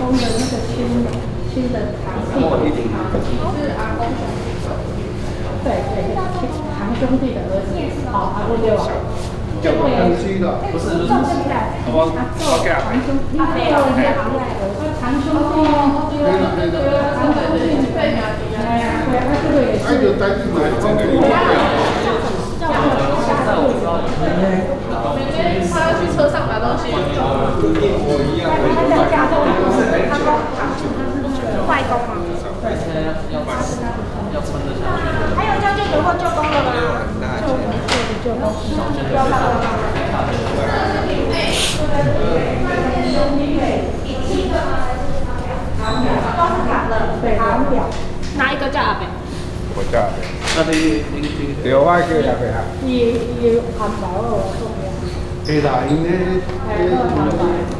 公的那个新的堂弟，是阿公兄弟。对，堂兄弟的儿子，好，阿公对吧？ 叫我分区的，不是，我给他堂兄弟， 堂兄弟，对的，堂兄弟，对呀，对，他这个也是。就单进来，每天他要去车上拿东西。我一样。他在家中，外公吗？对，要撑得下去。还有叫舅舅或舅公了吗？舅公，不要看了。都是卡的，对，卡表。哪一个叫阿伯？ 我叫阿伯。那你对我叫阿伯啊？ 伊含包了，我送的。 对啦，因为。